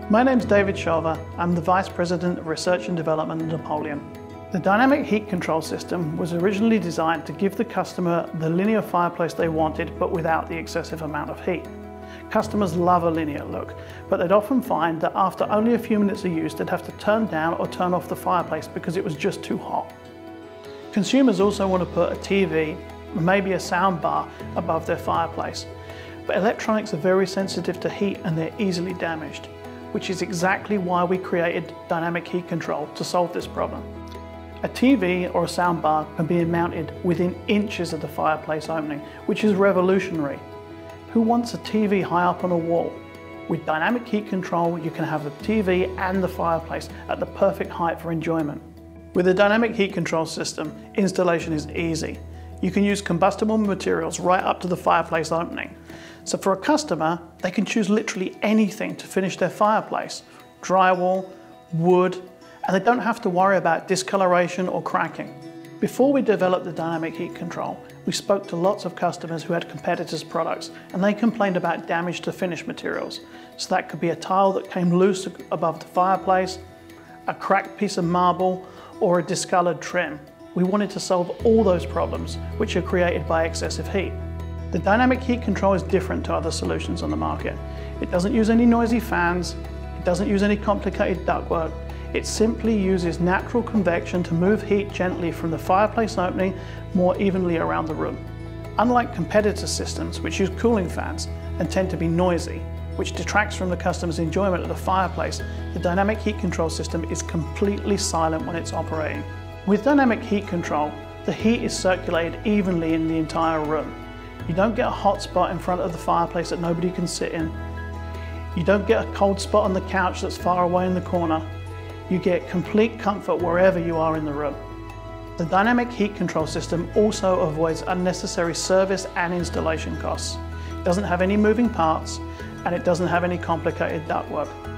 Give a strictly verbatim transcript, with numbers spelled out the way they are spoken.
My name's David Shover. I'm the Vice President of Research and Development at Napoleon. The dynamic heat control system was originally designed to give the customer the linear fireplace they wanted, but without the excessive amount of heat. Customers love a linear look, but they'd often find that after only a few minutes of use, they'd have to turn down or turn off the fireplace because it was just too hot. Consumers also want to put a T V, maybe a sound bar, above their fireplace. But electronics are very sensitive to heat and they're easily damaged, which is exactly why we created dynamic heat control to solve this problem. A T V or a sound bar can be mounted within inches of the fireplace opening, which is revolutionary. Who wants a T V high up on a wall? With dynamic heat control, you can have the T V and the fireplace at the perfect height for enjoyment. With the dynamic heat control system, installation is easy. You can use combustible materials right up to the fireplace opening. So for a customer, they can choose literally anything to finish their fireplace: drywall, wood, and they don't have to worry about discoloration or cracking. Before we developed the dynamic heat control, we spoke to lots of customers who had competitors' products, and they complained about damage to finish materials. So that could be a tile that came loose above the fireplace, a cracked piece of marble, or a discolored trim. We wanted to solve all those problems, which are created by excessive heat. The dynamic heat control is different to other solutions on the market. It doesn't use any noisy fans, it doesn't use any complicated ductwork. It simply uses natural convection to move heat gently from the fireplace opening more evenly around the room. Unlike competitor systems, which use cooling fans and tend to be noisy, which detracts from the customer's enjoyment of the fireplace, the dynamic heat control system is completely silent when it's operating. With dynamic heat control, the heat is circulated evenly in the entire room. You don't get a hot spot in front of the fireplace that nobody can sit in. You don't get a cold spot on the couch that's far away in the corner. You get complete comfort wherever you are in the room. The dynamic heat control system also avoids unnecessary service and installation costs. It doesn't have any moving parts, and it doesn't have any complicated ductwork.